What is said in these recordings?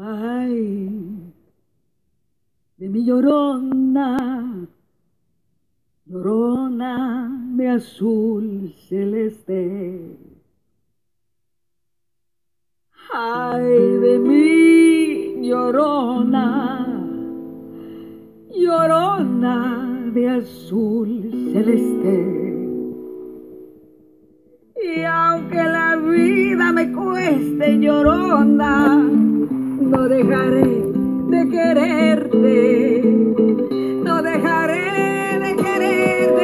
Ay, de mi llorona, llorona de azul celeste. Ay, de mi llorona, llorona de azul celeste. Y aunque la vida me cueste, llorona, no dejaré de quererte, no dejaré de quererte.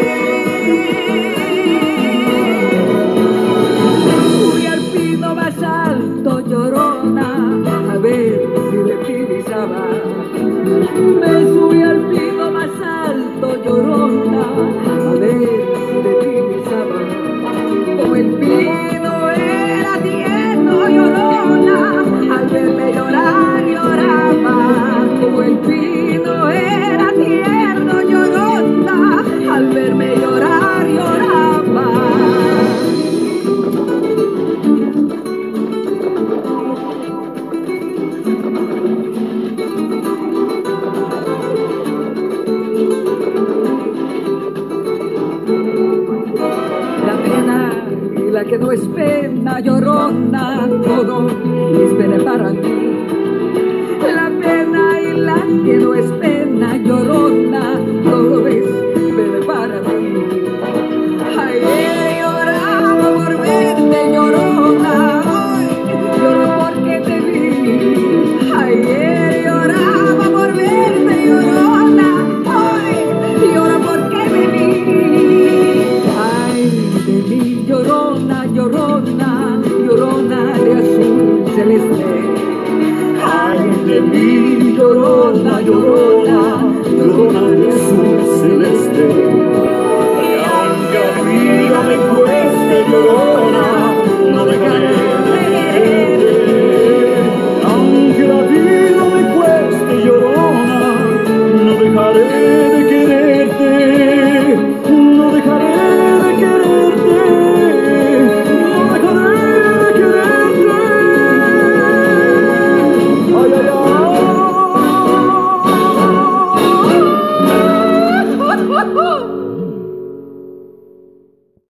Subí al pino más alto, llorona, a ver si de ti divisaba. Me subí al pino más alto, llorona, a ver si de ti divisaba. Como el pino era tierno, llorona, al verme llorar lloraba. Como el pino era tierno, llorona, al verme llorar lloraba. La pena y la que no es pena, llorona, todo es pena para mí. La pena y la que no es pena, llorona, todo es pena para mí. Ayer lloraba por verte, llorona, hoy lloro porque te vi. Ayer lloraba por verte, llorona, hoy lloro porque me vi. Ay, de mi llorona, llorona, llorona de azul celeste. Ay, de mi llorona, llorona, llorona de azul celeste. Y aunque la vida me cueste, llorona, no dejaré de quererte. Aunque la vida me cueste, llorona, no dejaré de